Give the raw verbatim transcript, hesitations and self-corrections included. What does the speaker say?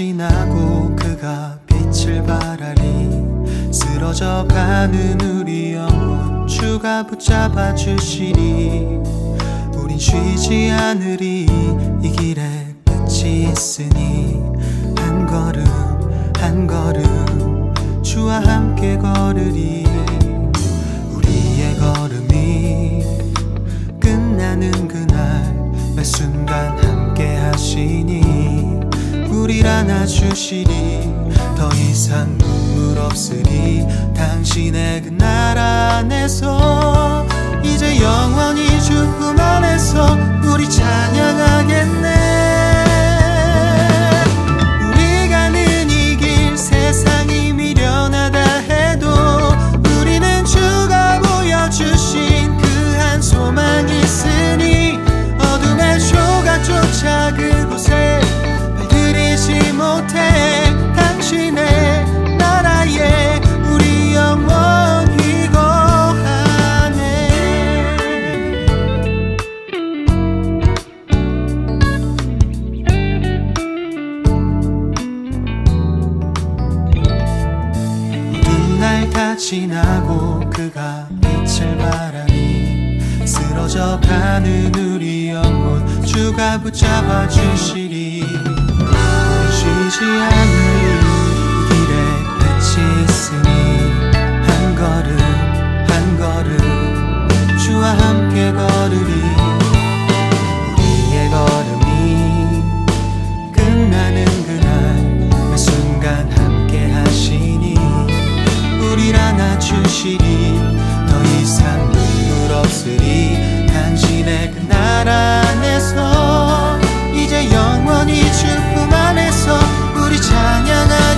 지나고 그가 빛을 발하리. 쓰러져가는 우리 영혼 주가 붙잡아 주시리. 우린 쉬지 않으리. 이 길에 끝이 있으니 한 걸음 한 걸음 주와 함께 걸으리. 우리의 걸음이 끝나는 그날 매 순간 함께 하시니 우릴 안아주시리. 더 이상 눈물 없으리. 당신의 그 나라 안에서 이제 영원히 주 품 안에서 우리 찬양하겠네. 우리 가는 이 길 세상이 미련하다 해도 우리는 주가 보여주신 그 한 소망이 있으니 어둠의 조각조차 그곳에 발들이지 못해. 당신의 나라에 우리 영원히 거하네. 모든 날 다 지나고 그가 빛을 발하니 쓰러져가는 우리 영혼 주가 붙잡아 주시리. 쉬지 않으리. 이 길에 끝이 있으니 한 걸음 한 걸음 주와 함께 걸으리. 우리의 걸음이 끝나는 그날 매 순간 함께 하시니 우릴 안아주시리. 더 이상 눈물 없으리. 당신의 그 나라 안에서 이제 영원히 주 품 안에서 우리 찬양하